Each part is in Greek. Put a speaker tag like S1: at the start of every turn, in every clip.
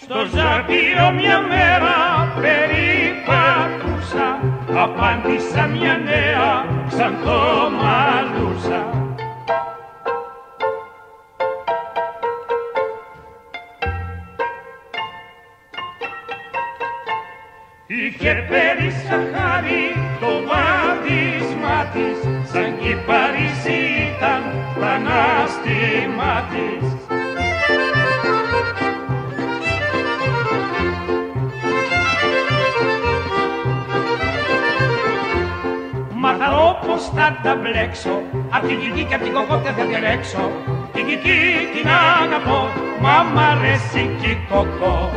S1: Στο ζάπιο μια μέρα περιπατούσα, απάντησα μια νέα σαν το μαλούσα. Είχε περισαχάρι το βάδισμά της, σαν κυπαρίσι ήταν το ανάστημά της. Μαθαρώ πως θα τα μπλέξω, απ' την Κική και απ' την Κοκότα θα διαλέξω. Την Κική την αγαπώ, μα μ' αρέσει κι η Κοκό.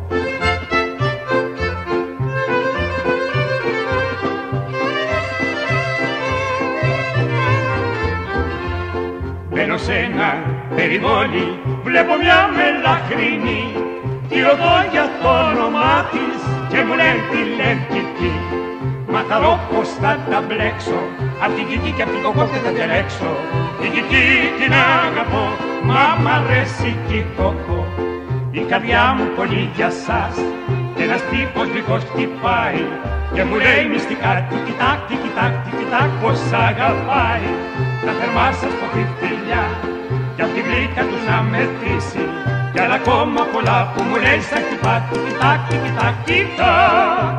S1: Μπαίνω σε ένα περιβόλι, βλέπω μια μελαχρινή. Τη ρωτώ για το όνομά της και μου λέει τη Λευκική. Μαθαρώ πως θα τα μπλέξω, απ' την Κική και απ' την Κοκότα θα διαλέξω. Την Κική την αγαπώ, μα μ' αρέσει κι η Κοκό. Η καρδιά μου πονεί για σας και ένας τύπος γλυκός χτυπάει και μου λέει μυστικά τικιτάκ, τικιτάκ, τικιτάκ πως αγαπάει. Τα θερμά σας ποτή φιλιά κι απ' τη γλύκα τους να μεθύσει κι άλλα ακόμα πολλά που μου λέει σαν χτυπά τικιτάκ, τικιτάκ, τικιτάκ.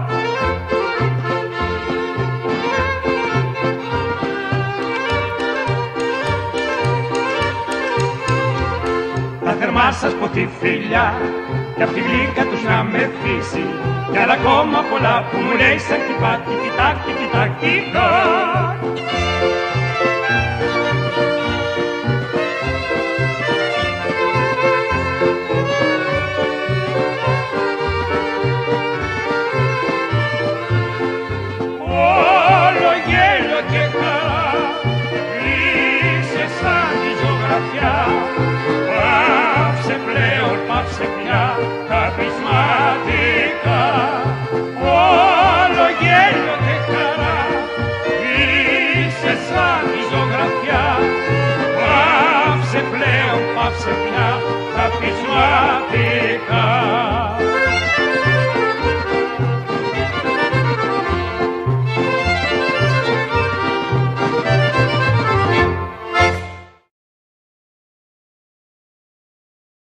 S1: Τα θερμά σας ποτή φιλιά κι απ' τη γλύκα τους να μεθύσει κι άλλα ακόμα πολλά που μου λέει σαν χτυπά τικιτάκ, τικιτάκ, τικιτάκ. Όλο γέλιο και χαρά είσαι σαν τη ζωγραφιά. Πάψε πλέον, πάψε πια τα πεισματικά. Όλο γέλιο και χαρά είσαι σαν τη ζωγραφιά. Πάψε πλέον, πάψε πια τα πεισματικά.